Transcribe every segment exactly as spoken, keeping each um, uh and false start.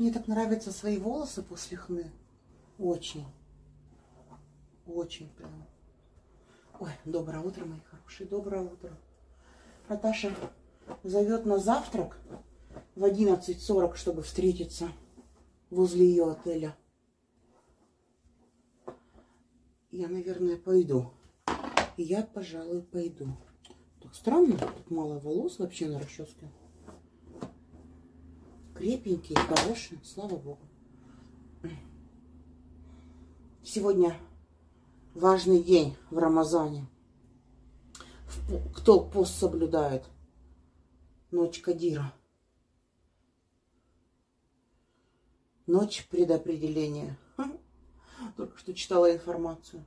Мне так нравятся свои волосы после хны. Очень. Очень прям. Ой, доброе утро, мои хорошие. Доброе утро. Наташа зовет на завтрак в одиннадцать сорок, чтобы встретиться возле ее отеля. Я, наверное, пойду. И я, пожалуй, пойду. Так странно, тут мало волос вообще на расческе. Крепенькие, хорошие, слава богу. Сегодня важный день в Рамазане. Кто пост соблюдает? Ночь Кадира. Ночь предопределения. Только что читала информацию.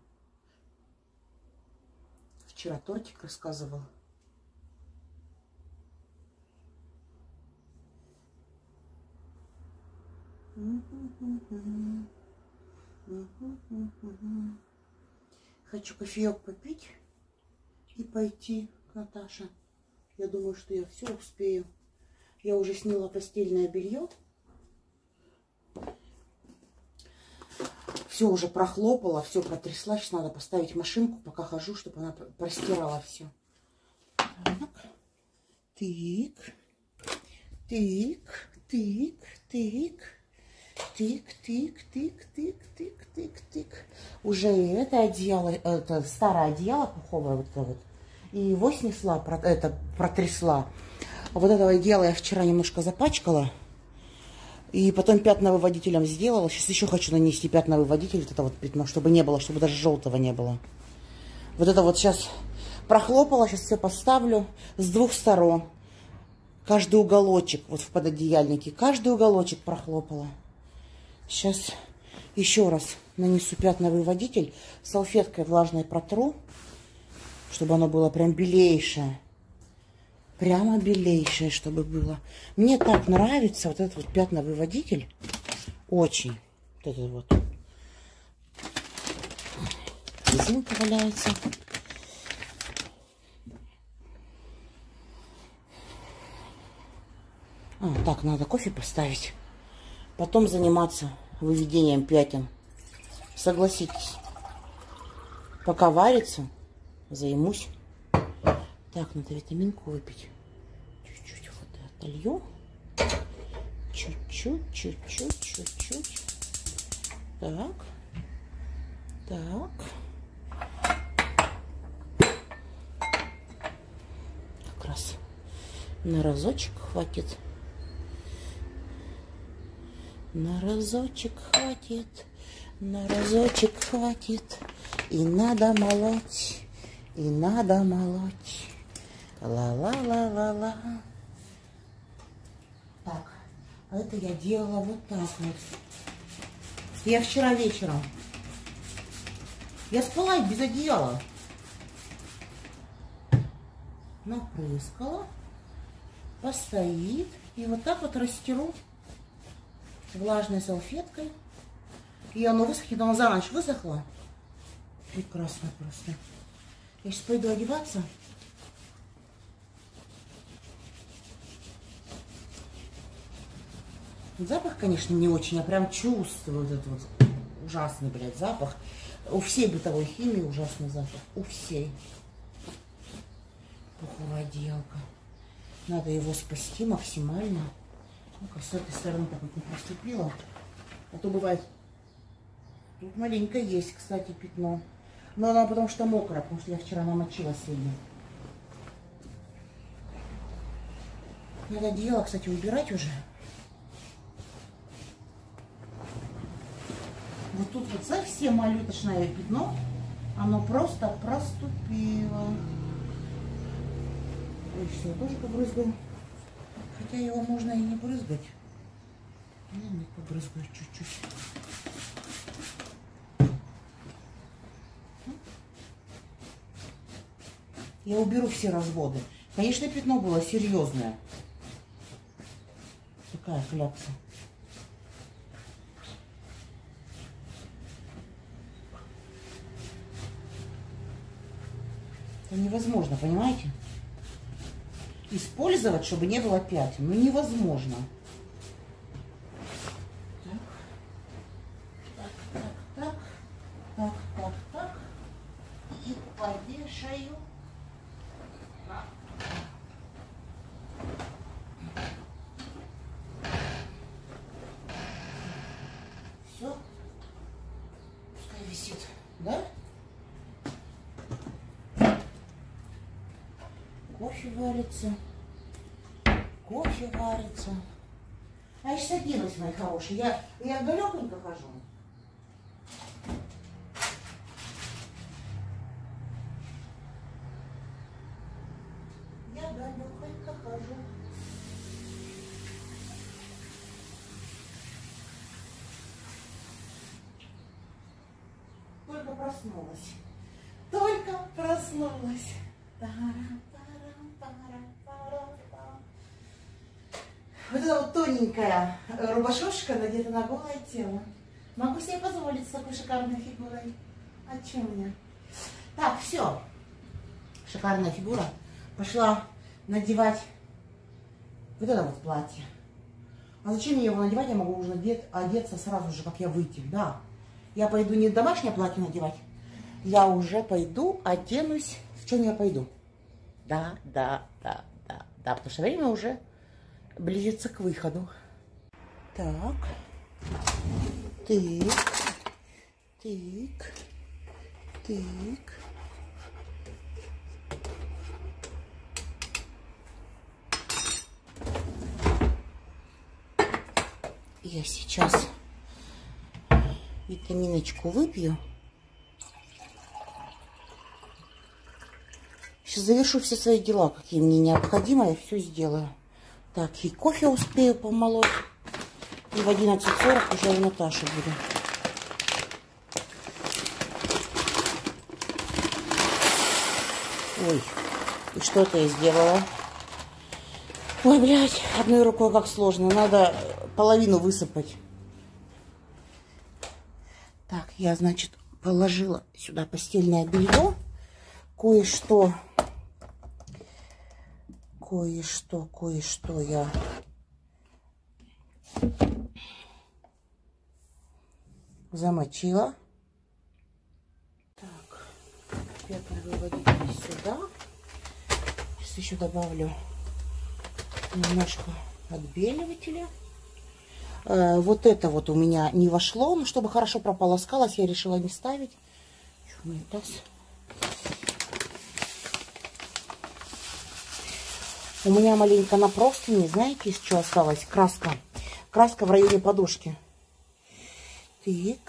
Вчера тортик рассказывал. Хочу кофеек попить и пойти к Наташе. Я думаю, что я все успею. Я уже сняла постельное белье. Все уже прохлопала, все протрясла. Сейчас надо поставить машинку, пока хожу, чтобы она простирала все. Так. Тык. Тык. Тык. Тык. Тык, тык, тык, тык, тык, тык, тык. Уже это одеяло, это старое одеяло пуховое, вот это вот. И его снесла, это протрясла. Вот этого одеяла я вчера немножко запачкала. И потом пятновыводителем сделала. Сейчас еще хочу нанести пятновыводитель, вот это вот пятно, чтобы не было, чтобы даже желтого не было. Вот это вот сейчас прохлопала, сейчас все поставлю с двух сторон. Каждый уголочек, вот в пододеяльнике, каждый уголочек прохлопала. Сейчас еще раз нанесу пятновыводитель, салфеткой влажной протру, чтобы оно было прям белейшее. Прямо белейшее, чтобы было. Мне так нравится вот этот вот пятновыводитель. Очень. Вот этот вот. Резинка валяется. А, так, надо кофе поставить. Потом заниматься выведением пятен. Согласитесь. Пока варится, займусь. Так, надо витаминку выпить. Чуть-чуть воды отолью. Чуть-чуть, чуть-чуть, чуть-чуть. Так. Так. Как раз на разочек хватит. На разочек хватит. На разочек хватит. И надо молоть. И надо молоть. Ла-ла-ла-ла-ла. Так, а это я делала вот так вот. Я вчера вечером. Я спала без одеяла. Напрыскала. Постоит. И вот так вот растиру влажной салфеткой. И оно высохнет. Оно за ночь высохло. Прекрасно просто. Я сейчас пойду одеваться. Запах, конечно, не очень. Я прям чувствую вот этот вот ужасный, блядь, запах. У всей бытовой химии ужасный запах. У всей. Пуховая одеялка. Надо его спасти максимально. Ну-ка, с этой стороны так вот не проступила. А то бывает... Тут маленько есть, кстати, пятно. Но она потому что мокрая, потому что я вчера намочила сильно. Надо одеяло, кстати, убирать уже. Вот тут вот совсем малюточное пятно, оно просто проступило. Ой, все, тоже побрызгаю. Хотя его можно и не брызгать. Я не побрызгаю чуть-чуть. Я уберу все разводы. Конечно, пятно было серьезное. Такая клякса. Это невозможно, понимаете? Использовать, чтобы не было пятен. Ну, невозможно. Кушаю. Все. Пускай висит, да? Кофе варится. Кофе варится. А я сейчас оденусь, мои хорошие. Я, я далеконько хожу. Я далеконько хожу. Только проснулась. Только проснулась. Вот эта вот тоненькая рубашошка надета на голое тело. Могу себе позволить с такой шикарной фигурой. А че мне? Так, все. Шикарная фигура. Пошла надевать вот это вот платье. А зачем мне его надевать? Я могу уже одеться сразу же, как я выйти. Да. Я пойду не домашнее платье надевать. Я уже пойду, оденусь. В чем я пойду? Да, да, да, да, да. Потому что время уже близится к выходу. Так. Тык. Тык. Тык. Я сейчас витаминочку выпью. Сейчас завершу все свои дела, какие мне необходимы, я все сделаю. Так, и кофе успею помолоть. И в одиннадцать сорок уже у Наташи буду. Ой, и что это я сделала? Ой, блядь, одной рукой как сложно. Надо половину высыпать. Так, я, значит, положила сюда постельное белье. Кое-что, кое-что, кое-что я замочила. Так, пятновыводитель сюда. Сейчас еще добавлю немножко отбеливателя. Э, вот это вот у меня не вошло, но чтобы хорошо прополоскалось, я решила не ставить. Черный таз. У меня маленько на простыне, знаете, из чего осталась? Краска. Краска в районе подушки. Так.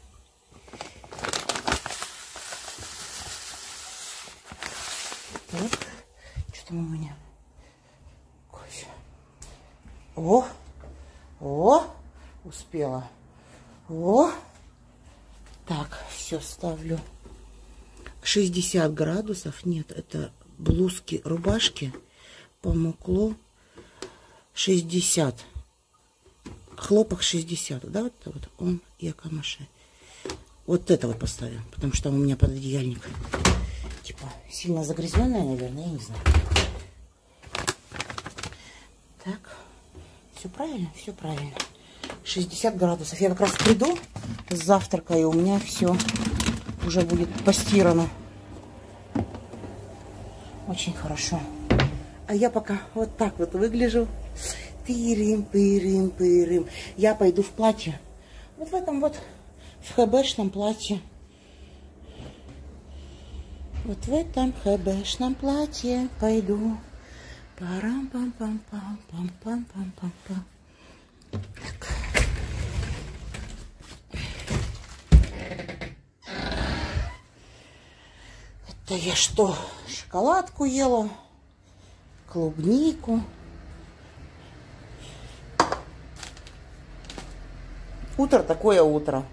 Так. Что там у меня? Кофе. О! О! Успела. О! Так, все ставлю. шестьдесят градусов. Нет, это блузки, рубашки. Помокло шестьдесят. Хлопок шестьдесят. Да, вот это вот он и акамаше. Вот это вот поставим, потому что там у меня пододеяльник. Типа сильно загрязненная, наверное, я не знаю. Так, все правильно, все правильно. шестьдесят градусов. Я как раз приду с завтрака, и у меня все уже будет постирано. Очень хорошо. А я пока вот так вот выгляжу. Тырым, пырым, пырым. Я пойду в платье. Вот в этом вот, в хэбэшном платье. Вот в этом хэбэшном платье пойду. Парам-пам-пам-пам-пам-пам-пам-пам. Так. Это я что, шоколадку ела? Клубнику. Утро такое утро.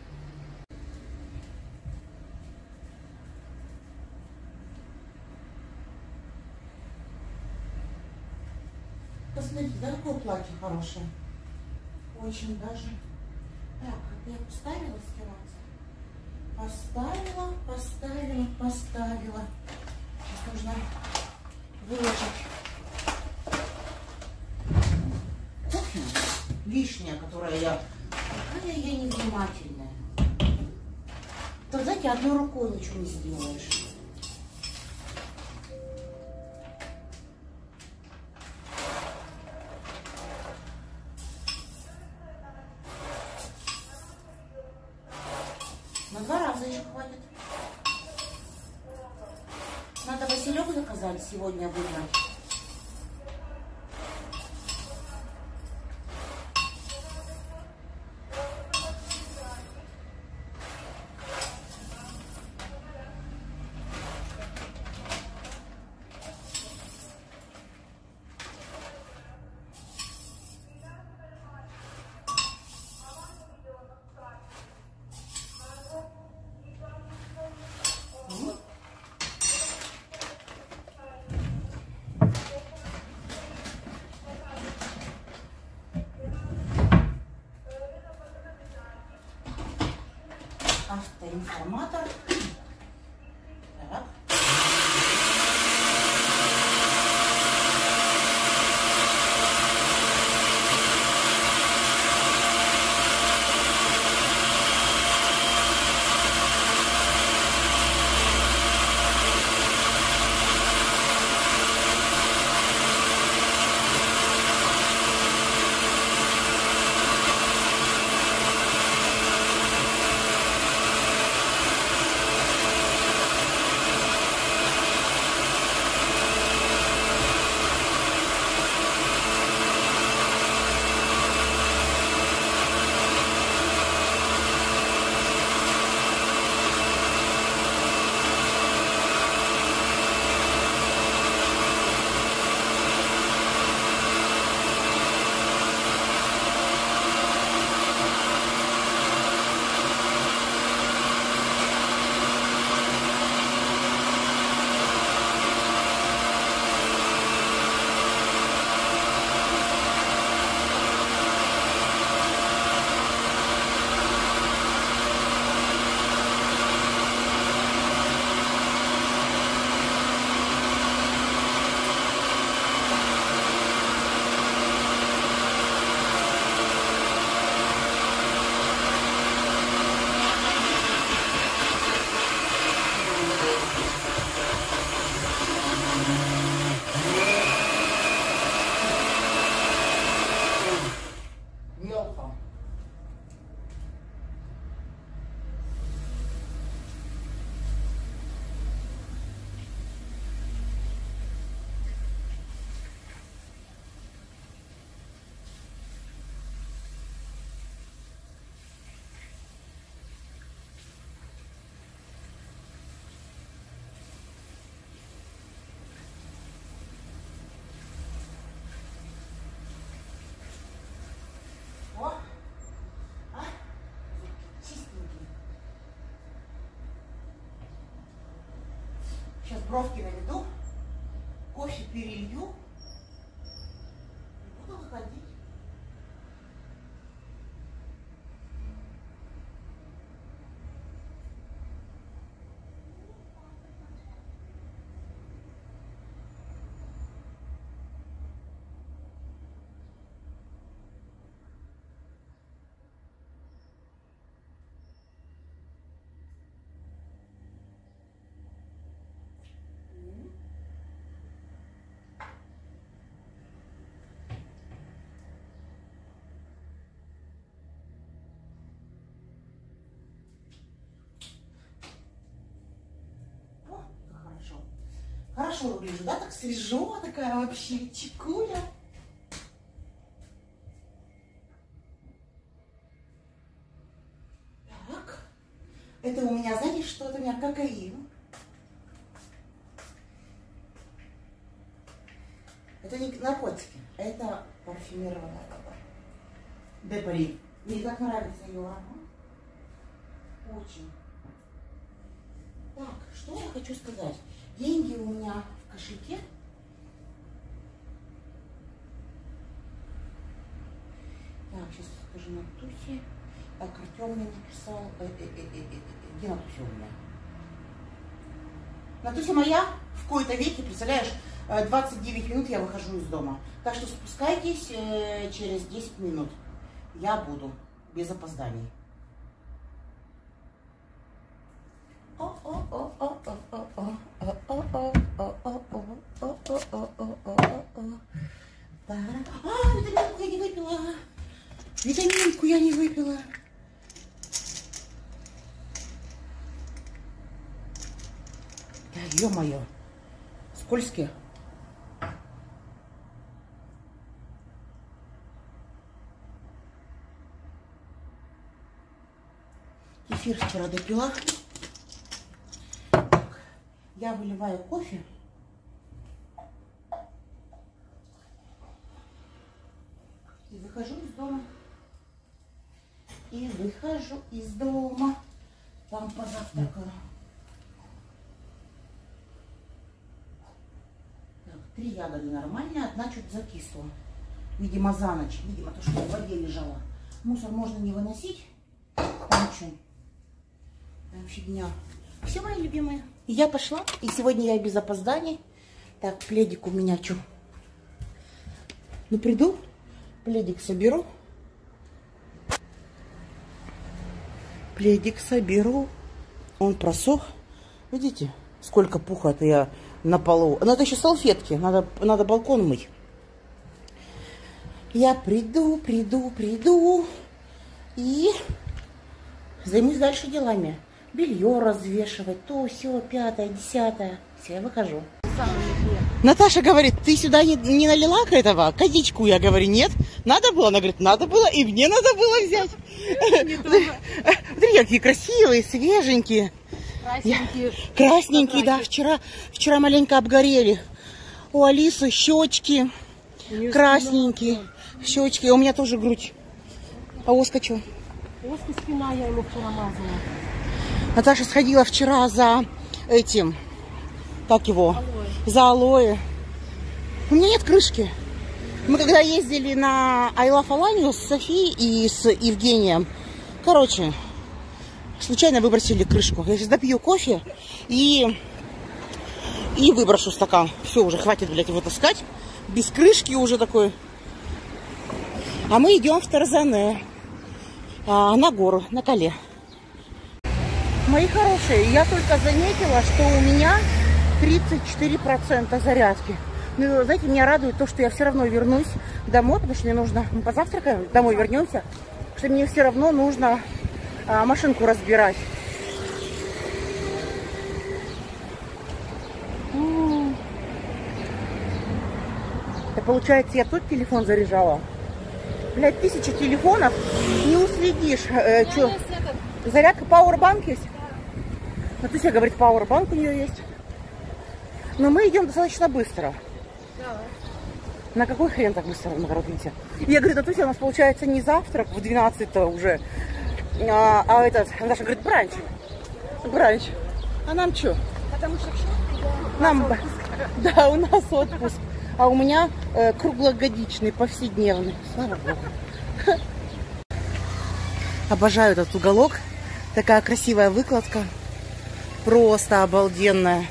Посмотрите, да, какое платье хорошее. Очень даже. Так, это я поставила стираться. Поставила, поставила, поставила. Сейчас нужно выложить кухню. Лишняя, которая я... Какая я невнимательная. То, знаете, одной рукой ничего не сделаешь. На два раза ее хватит. Надо василек заказать сегодня выдать. Автоинформатор. Так. Сейчас бровки наведу, кофе перелью и буду выходить. Хорошо выгляжу, да? Так свежо, такая вообще чекуля. Так. Это у меня, знаете, что это у меня кокаин. Это не наркотики, это парфюмированная вода. Де Пари. Мне так нравится ее аромат. Очень. Так, что я хочу сказать? Деньги у меня в кошельке. Так, сейчас скажу на Тусе. Так, Артем мне написал. Э, э, э, э, э, где на Тусе у меня? На Тусе моя в кои-то веке, представляешь, двадцать девять минут я выхожу из дома. Так что спускайтесь э, через десять минут. Я буду без опозданий. А, витаминку я не выпила. Витаминку я не выпила. ё-моё. Скользкие. Кефир вчера допила. Так, я выливаю кофе. И выхожу из дома. И выхожу из дома. Там позавтракаю. Так, три ягоды нормальные, одна чуть закисла. Видимо, за ночь. Видимо, то, что в воде лежала. Мусор можно не выносить. Там что? Там фигня. Все, мои любимые. Я пошла. И сегодня я без опозданий. Так, пледик у меня что? Ну, приду. Пледик соберу. Пледик соберу. Он просох. Видите, сколько пуха-то я на полу. Но это еще салфетки. Надо, надо балкон мыть. Я приду, приду, приду. И займусь дальше делами. Белье развешивать. То, все, пятое, десятое. Все, я выхожу. Наташа говорит, ты сюда не, не налила к этого? Козичку, я говорю, нет. Надо было? Она говорит, надо было, и мне надо было взять. Смотри, какие красивые, свеженькие. Красненькие. Красненькие, да. Вчера, вчера маленько обгорели. У Алисы щечки красненькие. Щечки. У меня тоже грудь. А Оска что? Оска спина, я ему вчера мазала. Наташа сходила вчера за этим, как его, алоэ. За алоэ. У меня нет крышки. Мы когда ездили на I Love Alanya с Софией и с Евгением, короче, случайно выбросили крышку. Я сейчас допью кофе и, и выброшу стакан. Все, уже хватит, блядь, его таскать. Без крышки уже такой. А мы идем в Тарзане. А, на гору, на Кале. Мои хорошие, я только заметила, что у меня тридцать четыре процента зарядки. Ну, знаете, меня радует то, что я все равно вернусь домой, потому что мне нужно, мы позавтракаем, домой вернемся, что мне все равно нужно а, машинку разбирать. М-м-м. Это получается, я тот телефон заряжала. Блядь, тысяча телефонов, не уследишь. Э, что? Зарядка, пауэрбанк есть? Натуся говорит, пауэрбанк у нее есть. Но мы идем достаточно быстро. Да. На какой хрен так быстро, народ, видите? Я говорю, Натуся, у нас получается не завтрак в двенадцать-то уже, а, а этот, Наташа говорит, бранч. Бранч. А нам что? Потому что нам, да, у нас отпуск. А у меня э, круглогодичный, повседневный. Слава Богу. Обожаю этот уголок. Такая красивая выкладка. Просто обалденная.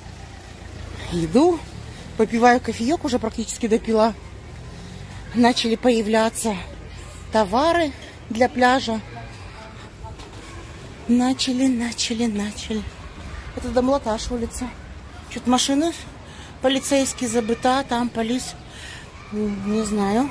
Иду, попиваю кофеек, уже практически допила. Начали появляться товары для пляжа. Начали, начали, начали. Это Домлаташ улица. Что-то машины полицейские забыта, там полис. Не знаю.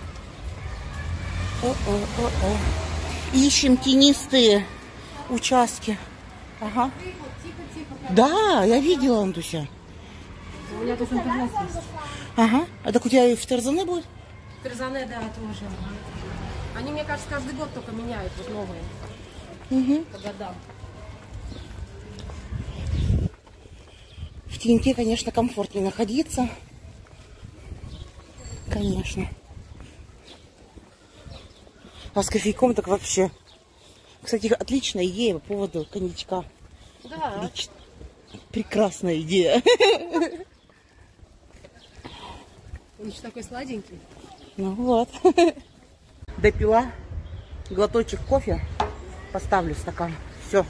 О-о-о-о. Ищем тенистые участки. Ага. Да, я видела, Антуся. У меня тут интернет есть. Ага. А так у тебя и в Тарзане будет? В Тарзане, да, тоже. Они, мне кажется, каждый год только меняют вот новые. Угу. По годам. В теньке, конечно, комфортнее находиться. Конечно. А с кофейком так вообще. Кстати, отличная идея по поводу коньячка. Да. Отлично. Прекрасная идея. Он еще такой сладенький. Ну вот. Допила глоточек кофе. Поставлю стакан. Все.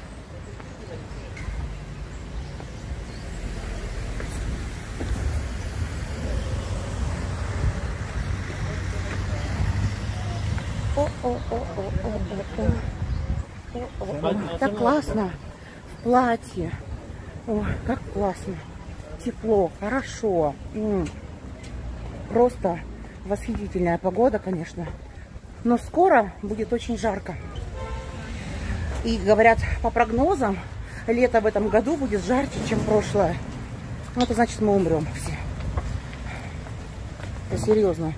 Так классно в платье. О, как классно. Тепло, хорошо. М-м. Просто восхитительная погода, конечно. Но скоро будет очень жарко. И говорят, по прогнозам, лето в этом году будет жарче, чем прошлое. Ну, это значит, мы умрем все. Это серьезно.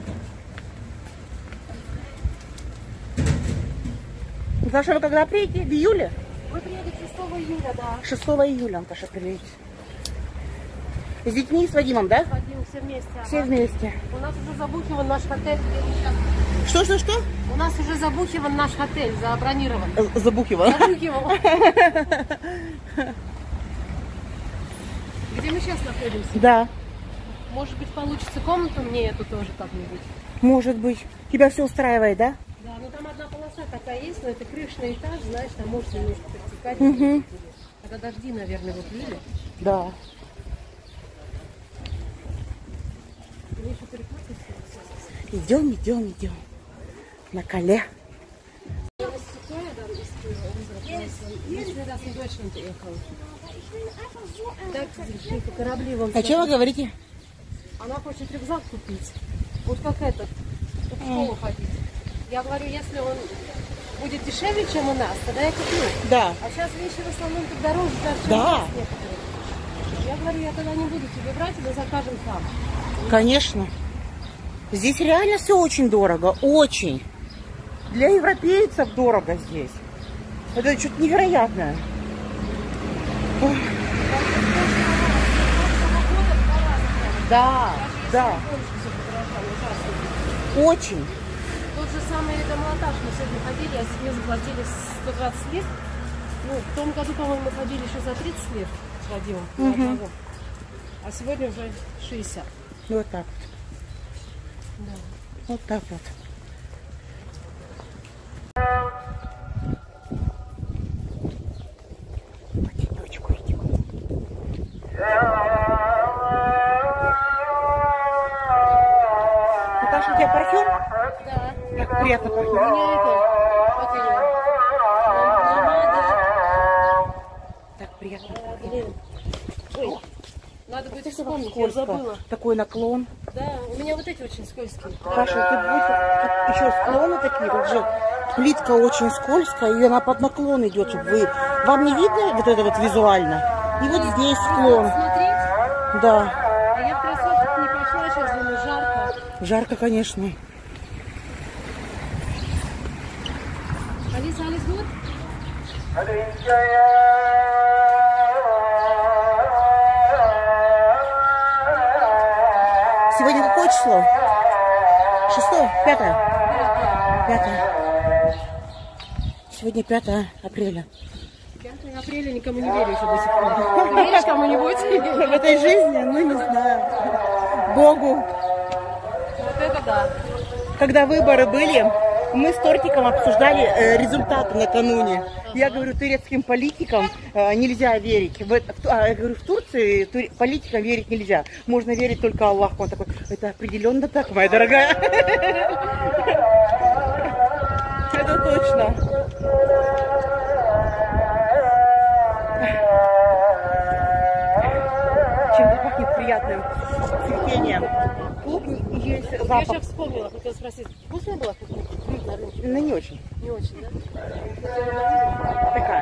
Потому что вы когда приедете? В июле? Мы приедем шестого июля, да. шестого июля, Наташа, приедете. С детьми и с Вадимом, да? Вадим, все вместе. Ага. Все вместе. У нас уже забухиван наш отель. Что, что, что? У нас уже забухиван наш отель, забронирован. Забухивал. Забухивал. Где мы сейчас находимся? Да. Может быть, получится комнату мне эту тоже как-нибудь? Может быть. Тебя все устраивает, да? Да, ну там одна полоса такая есть, но это крышный этаж, знаешь, там может немножко подтекать. Угу. Когда дожди, наверное, вот лили. Да. Мне еще перекрутить. Идем, идем, идем. На коле. Корабли вон. А что вы говорите? Она хочет рюкзак купить. Вот как этот. В школу ходить. Я говорю, если он будет дешевле, чем у нас, тогда я куплю. Да. А сейчас вещи в основном тут дороже, даже чем Да. у нас некоторые. Я говорю, я тогда не буду тебе брать, мы закажем там. Конечно. Здесь реально все очень дорого. Очень. Для европейцев дорого здесь. Это что-то невероятное. Ох. Да, да. Очень. Тот же самый домолотаж мы сегодня ходили, а сегодня заплатили сто двадцать лет. Ну, в том году, по-моему, мы ходили еще за тридцать лет с Вадимом. на Мгм. одного. А сегодня уже шестьдесят. Вот так вот. Да. Вот так вот. Потихонечку идем. Наташа, у тебя парфюм? Да. Так приятно У пахнет. меня это, как ее, помада. Так приятно пахнет. Блин. Ой, надо будет вспомнить, я Скользко. забыла. Такой наклон. Да, у меня вот эти очень скользкие. Паша, ты будешь еще склоны такие, вот же плитка очень скользкая, и она под наклон идет, чтобы вы... Вам не видно вот это вот визуально? И вот здесь склон. Смотреть? Да. А я в кроссовках не пошла, сейчас думаю, жарко. Жарко, конечно. Алиса, Алис, вот. Сегодня какое число? Шестое? Пятое? Пятое. Сегодня пятое апреля. пятого апреля никому не верю еще до сих пор. Ты веришь кому-нибудь? В этой жизни, ну не знаю. Богу. Вот это да. Когда выборы были, мы с Тортиком обсуждали э, результаты накануне. Я говорю, турецким политикам э, нельзя верить. В, это- в Ту- а, я говорю, в Турции туре- политикам верить нельзя. Можно верить только Аллаху. Он такой, это определенно так, моя дорогая. Это точно. Чем-то пахнет приятным цветением. Клубни есть Я запах. сейчас вспомнила, хотела спросить, вкусная была клубника на рынке? Ну, не очень. Не очень, да? Такая.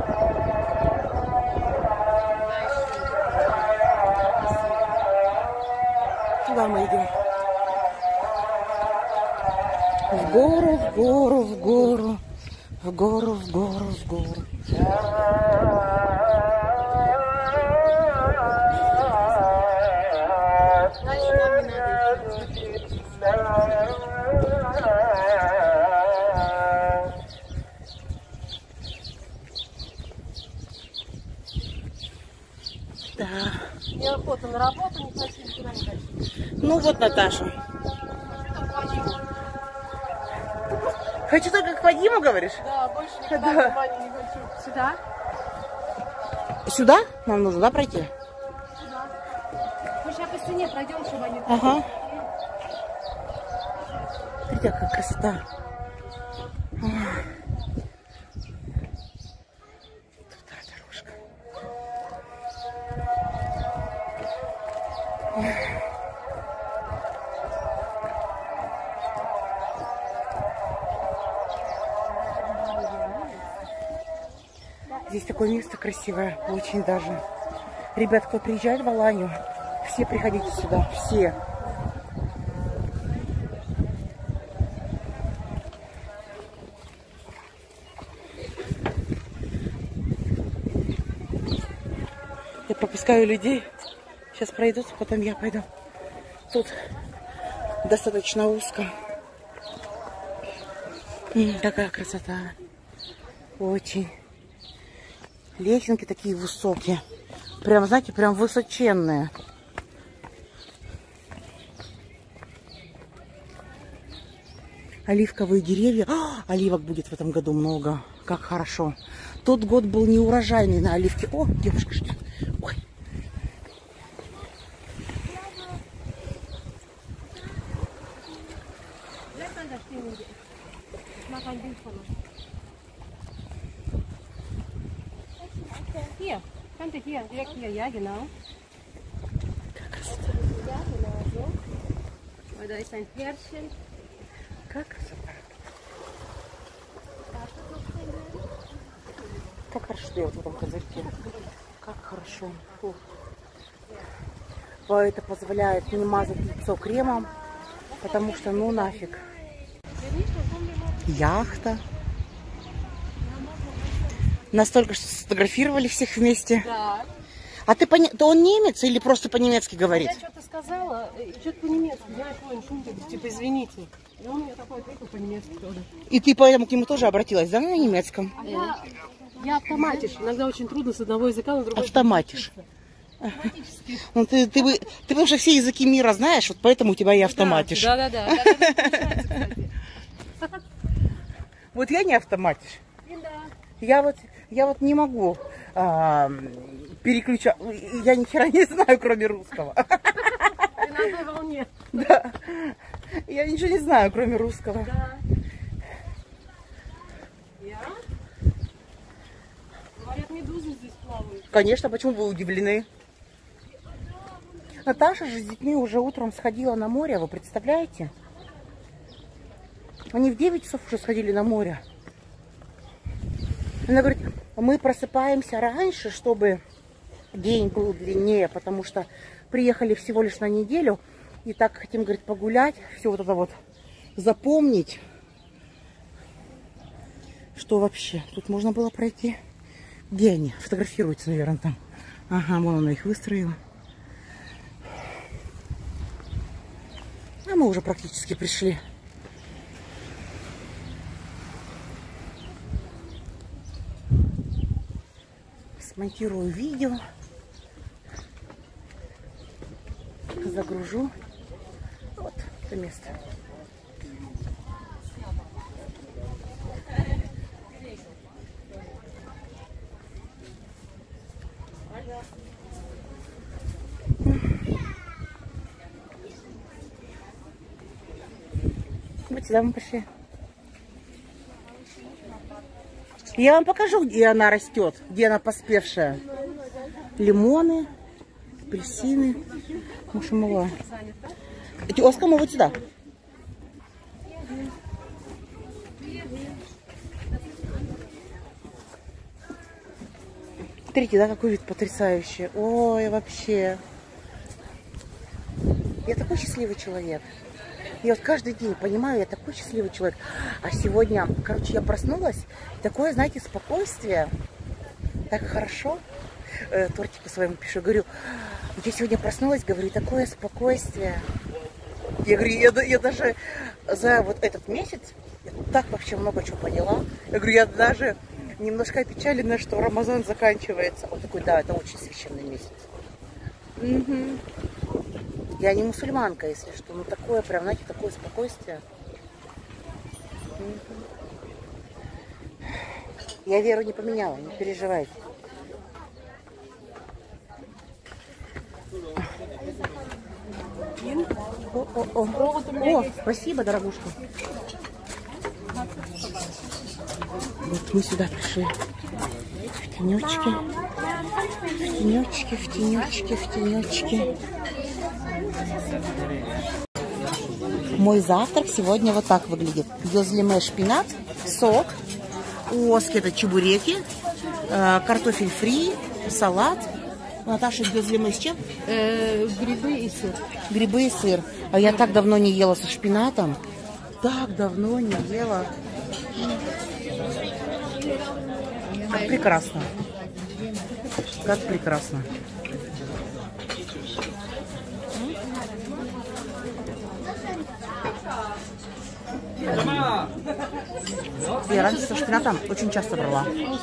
Куда мы идем? В гору, в гору, в гору. В гору, в гору, в гору. Дальше нам не надо идти. Да. Неохота на работу, не хочу никуда не хочу. Ну вот, Наташа. Хочу только к Вадиму, говоришь? Да, больше никуда Да. внимания не хочу. Сюда? Сюда нам нужно, да, пройти? Сюда. Мы сейчас по стене пройдем, чтобы они... Ага. Смотрите, какая красота. Ах. Туда дорожка. Здесь такое место красивое, очень даже. Ребят, кто приезжает в Аланию, все приходите сюда, все. Я пропускаю людей. Сейчас пройдут, потом я пойду. Тут достаточно узко. И такая красота. Очень. Лесенки такие высокие. Прям, знаете, прям высоченные. Оливковые деревья. О, оливок будет в этом году много. Как хорошо. Тот год был неурожайный на оливке. О, девушка ждет. Ой. Hier, könnte hier, direkt hier, ja genau. Как красота. Ja, genau so. Und da ist ein Pferdchen. Как красота. Как хорошо, что я вот в этом козырьке. Как хорошо. Фу. Это позволяет не мазать лицо кремом, потому что ну нафиг. Яхта. Настолько, что сфотографировали всех вместе. Да. А ты пони... то он немец или просто по-немецки говорит? Я что-то сказала, что-то по-немецки. Я понял, шумка, типа, извините. И он мне такой ответил по-немецки тоже. И ты поэтому к нему тоже обратилась, да, на немецком? А я, я автоматиш. Иногда очень трудно с одного языка на другой. Автоматиш. Ну, ты, ты, ты, ты потому что все языки мира знаешь, вот поэтому у тебя и автоматиш. Да, да, да. да, да, да. Вот я не автоматиш. Я вот, я вот не могу а, переключать. Я ни хера не знаю, кроме русского. Ты на той волне. Да. Я ничего не знаю, кроме русского. Да. Я? Говорят, медузы здесь плавают. Конечно, почему вы удивлены? Наташа же с детьми уже утром сходила на море, вы представляете? Они в девять часов уже сходили на море. Она говорит, мы просыпаемся раньше, чтобы день был длиннее, потому что приехали всего лишь на неделю. И так хотим, говорит, погулять, все вот это вот запомнить. Что вообще? Тут можно было пройти. Где они? Фотографируются, наверное, там. Ага, вон она их выстроила. А мы уже практически пришли. Смонтирую видео. Загружу. Вот это место. Вот сюда мы пришли. Я вам покажу, где она растет, где она поспевшая. Лимоны, апельсины. Мушамала. Оска, мы вот сюда. Смотрите, да, какой вид потрясающий. Ой, вообще. Я такой счастливый человек. Я вот каждый день понимаю, я такой счастливый человек. А сегодня, короче, я проснулась. Такое, знаете, спокойствие. Так хорошо. Э, тортику своему пишу. Говорю, я сегодня проснулась, говорю, такое спокойствие. Я говорю, я, я даже за вот этот месяц так вообще много чего поняла. Я говорю, я даже немножко опечалена, что Рамазан заканчивается. Он такой, да, это очень священный месяц. Угу. Я не мусульманка, если что. Ну такое, прям, знаете, такое спокойствие. Угу. Я веру не поменяла, не переживайте. О, о, о. О, спасибо, дорогушка. Вот мы сюда пришли. В тенечке. В тенечке, в тенечке, в тенечке. Мой завтрак сегодня вот так выглядит. Йозлиме шпинат, сок. У Оски это чебуреки. э, картофель фри, салат. Наташа, привезли мы с чем? Э, грибы и сыр. Грибы и сыр. А я так давно не ела со шпинатом. Так давно не ела. Как прекрасно. Как прекрасно. Я раньше со шпинатом очень часто брала.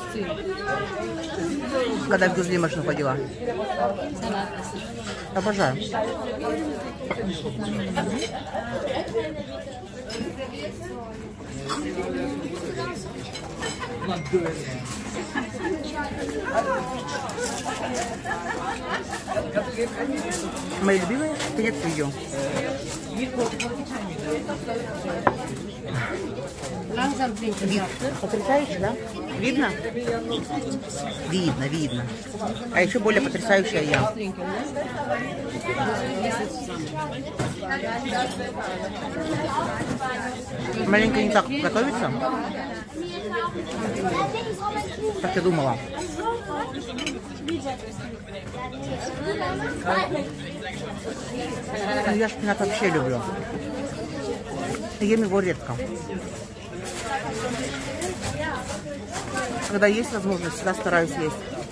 Когда в Гюзли машину ходила. Обожаю. Мои любимые конец видео. Потрясающе, да? Видно? Видно, видно. А еще более потрясающая я. Маленько не так готовится, как я думала. Я шпинат вообще люблю. Ем его редко. Когда есть возможность, всегда стараюсь есть.